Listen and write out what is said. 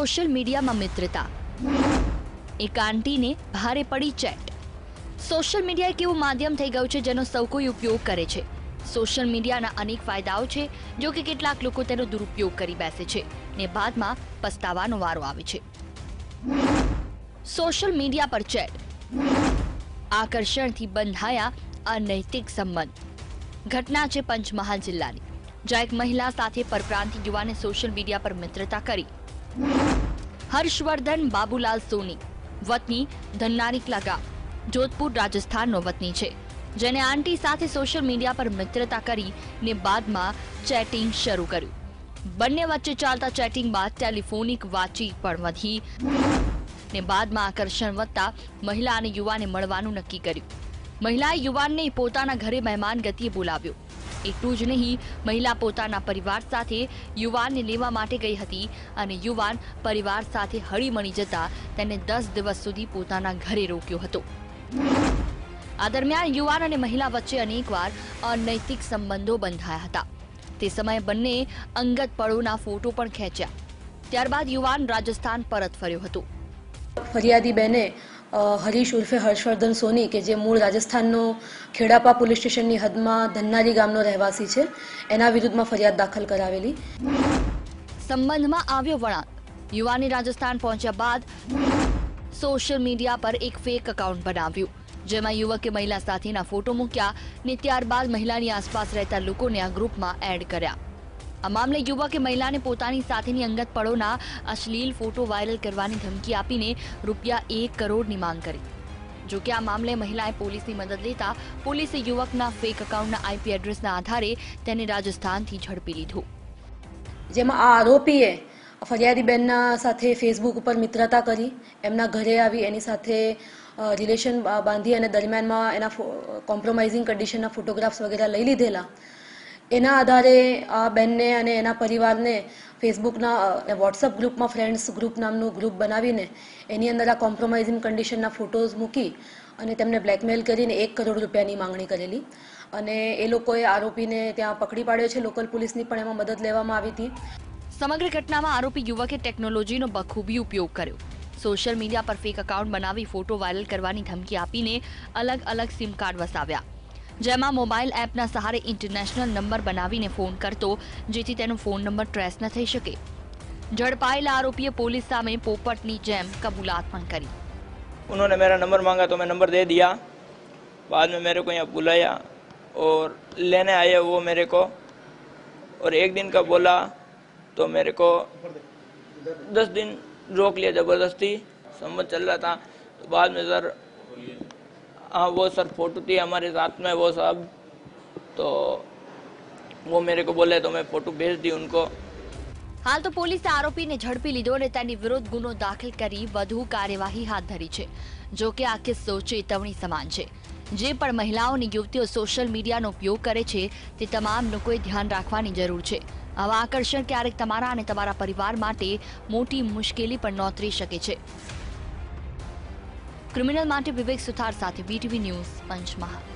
Social મીડિયામાં મિત્રતા, એક આંટીને ભારે પડી ચેટ। સોશિયલ મીડિયા એક એવું માધ્યમ થઈ ગયું છે જેનો સૌ કોઈ ઉપયોગ કરે છે। સોશિયલ મીડિયાના અનેક ફાયદાઓ છે, જો કે કેટલાક લોકો તેનો દુરુપયોગ કરી બેસે છે ને બાદમાં પસ્તાવાનો વારો આવે છે। સોશિયલ મીડિયા પર ચેટ, આકર્ષણથી બંધાયા અનૈતિક સંબંધ। ઘટના છે પંચમહાલ જિલ્લાની, જ્યાં એક મહિલા સાથે પરપ્રાંતીય યુવાને સોશિયલ મીડિયા પર મિત્રતા કરી। હર્ષવર્ધન બાબુલાલ સોની, વતની ધન્નારીકલા ગામ, જોધપુર રાજસ્થાનનો વતની છે, જેને આંટી સાથે સોશિયલ મીડિયા પર મિત્રતા કરી ને બાદમાં ચેટિંગ શરૂ કર્યું। બંને વચ્ચે ચાલતા ચેટિંગ બાદ ટેલિફોનિક વાતચીત પણ વધી ને બાદમાં આકર્ષણ વધતા મહિલા અને યુવાને મળવાનું નક્કી કર્યું। મહિલાએ યુવાનને પોતાના ઘરે મહેમાન ગતિએ બોલાવ્યો। એટલું જ નહીં, મહિલા પોતાના પરિવાર સાથે યુવાનને લેવા માટે ગઈ હતી અને યુવાન પરિવાર સાથે હળીમળી જતા તેને 10 દિવસ સુધી પોતાના ઘરે રોક્યો હતો। આ દરમિયાન યુવાન અને મહિલા વચ્ચે અનેકવાર અનૈતિક સંબંધો બંધાયા હતા। તે સમયે બંને અંગત પળોના ફોટો પણ ખેંચ્યા। ત્યારબાદ યુવાન રાજસ્થાન પરત ફર્યો હતો। ફરિયાદી બેને હરીશ ઉર્ફે હર્ષવર્ધન સોની કે જે મૂળ રાજસ્થાનનો ખેડાપા પોલીસ સ્ટેશનની હદમાં ધન્નારી ગામનો રહેવાસી છે, એના વિરુદ્ધમાં ફરિયાદ દાખલ કરાવેલી। સંબંધમાં આવ્યો વળાંક। યુવાને રાજસ્થાન પહોંચ્યા બાદ સોશિયલ મીડિયા પર એક ફેક એકાઉન્ટ બનાવ્યું, જેમાં યુવકે મહિલા સાથેના ફોટો મૂક્યા ને ત્યારબાદ મહિલાની આસપાસ રહેતા લોકોને આ ગ્રુપમાં એડ કર્યા। આ મામલે યુવકે મહિલાને પોતાની સાથેની અંગત પળોના અશ્લીલ ફોટો વાયરલ કરવાની ધમકી આપીને ₹1 કરોડની માંગ કરી। જો કે આ મામલે મહિલાએ પોલીસની મદદ લેતા પોલીસે યુવકના ફેક એકાઉન્ટના IP એડ્રેસના આધારે તેને રાજસ્થાનથી ઝડપી લીધો। જેમાં આ આરોપીએ ફરિયાદી બેનના સાથે ફેસબુક ઉપર મિત્રતા કરી, એમના ઘરે આવી એની સાથે રિલેશન બાંધી અને દરમિયાનમાં એના કોમ્પ્રોમાઇઝિંગ કન્ડિશનના ફોટોગ્રાફ્સ વગેરે લઈ લીધેલા। એના આધારે આ બેનને અને એના પરિવારને ફેસબુકના વોટ્સઅપ ગ્રુપમાં ફ્રેન્ડ્સ ગ્રુપ નામનું ગ્રુપ બનાવીને એની અંદર આ કોમ્પ્રોમાઇઝિંગ કન્ડિશનના ફોટોઝ મૂકી અને તેમને બ્લેકમેલ કરીને ₹1 કરોડ માંગણી કરેલી અને એ લોકોએ આરોપીને ત્યાં પકડી પાડ્યો છે। લોકલ પોલીસની પણ એમાં મદદ લેવામાં આવી હતી। સમગ્ર ઘટનામાં આરોપી યુવકે ટેકનોલોજીનો બખૂબી ઉપયોગ કર્યો। સોશિયલ મીડિયા પર ફેક એકાઉન્ટ બનાવી ફોટો વાયરલ કરવાની ધમકી આપીને અલગ અલગ સિમ કાર્ડ વસાવ્યા, જેમાં મોબાઈલ એપના સહારે ઇન્ટરનેશનલ નંબર બનાવીને ફોન કરતો, જેથી તેનો ફોન નંબર ટ્રેસ ન થઈ શકે। ઝડપાયેલા આરોપીએ પોલીસ સામે પોપટની જેમ કબૂલાત પણ કરી। उन्होंने मेरा नंबर मांगा तो मैं नंबर दे दिया। बाद में मेरे को यहाँ बुलाया और लेने आए वो मेरे को, और 1 दिन का बोला तो मेरे को 10 दिन रोक लिया ज़बरदस्ती। संबंध चल रहा था तो बाद में सर हाँ वो सर फोटो थी हमारे साथ में वो सब, तो वो मेरे को बोले तो मैं फोटो भेज दी उनको। हाल तो પોલીસે આરોપીને ઝડપી લીધો અને તેની વિરુદ્ધ ગુનો દાખલ કરી વધુ કાર્યવાહી હાથ ધરી છે। જો કે આ કિસ્સો ચેતવણી સમાન છે। જે પણ મહિલાઓ અને યુવતીઓ સોશિયલ મીડિયાનો ઉપયોગ કરે છે તે તમામ લોકોએ ધ્યાન રાખવાની જરૂર છે। આવા આકર્ષણ ક્યારેક તમારા અને તમારા પરિવાર માટે મોટી મુશ્કેલી પણ નોતરી શકે છે। ક્રિમિનલ માટે વિવેક સુથાર સાથે BTV ન્યૂઝ, પંચમહાલ।